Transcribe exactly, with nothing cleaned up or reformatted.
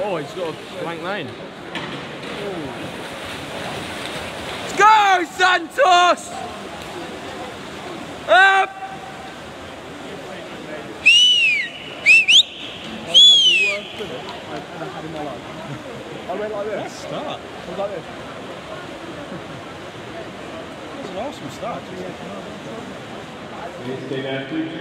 Oh, he's got a blank lane. Let's go, Santos! Up! I went like this. Nice start. I was like this. It was an awesome start.